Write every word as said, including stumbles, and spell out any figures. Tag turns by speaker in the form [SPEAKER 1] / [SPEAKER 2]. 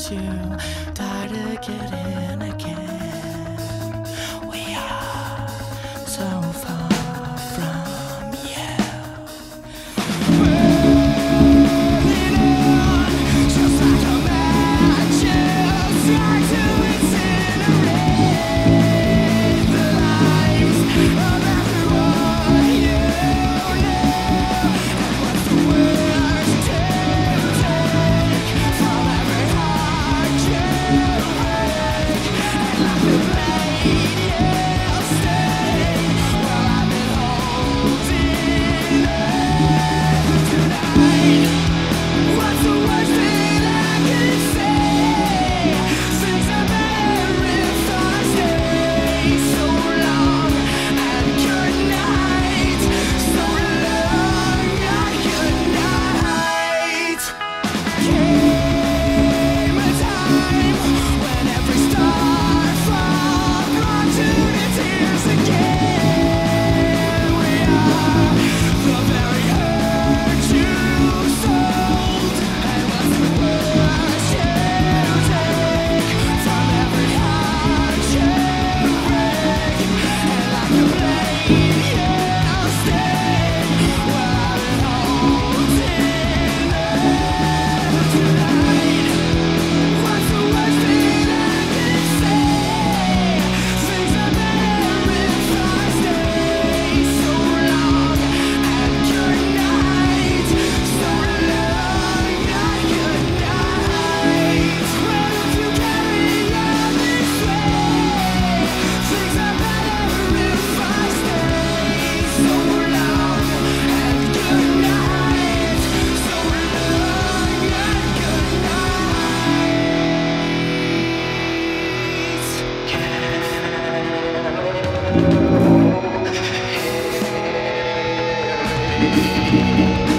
[SPEAKER 1] makes you die to get in again. We are so far from you. Burning on, just like a match, try to incinerate the lives of everyone you know. And what's the worst to take from every heart you break? And like the blade you'll stay. Well, I've been holding on tonight. What's the worst that I can say? Things are better if I stay. So long and good night. So long and good night. Came a time when every star fall brought to the tears again. We are the very hurt you sold. And what's the worst you take from every heart you break? And like a blade you'll stay. Well, I've been holding on tonight. What's the worst that I can say? Things are better if I stay. So long and good night. So long and good night. Well, if you carry on this way, things are better if I stay. So long and good night. So long and good night.